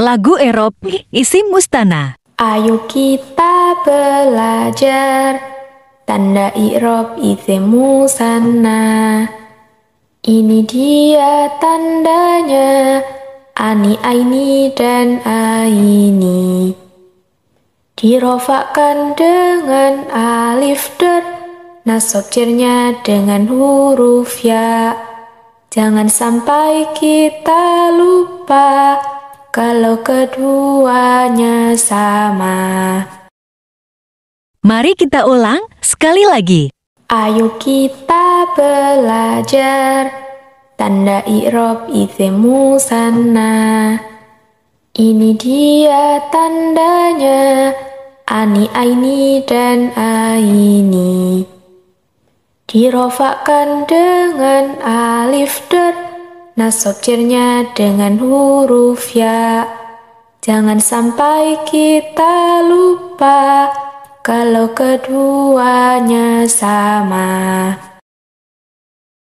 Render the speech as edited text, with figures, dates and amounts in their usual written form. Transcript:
Lagu Erop Isim Mustana. Ayo kita belajar tanda i'rab isim musanna. Ini dia tandanya, ani, aini, dan aini. Dirofakkan dengan alif der, nasab jernya dengan huruf ya. Jangan sampai kita lupa kalau keduanya sama. Mari kita ulang sekali lagi. Ayo kita belajar tanda i'rab isim musanna. Ini dia tandanya, ani, aini, dan aini. Dirofakkan dengan alif der, nasab jernya dengan huruf ya. Jangan sampai kita lupa kalau keduanya sama.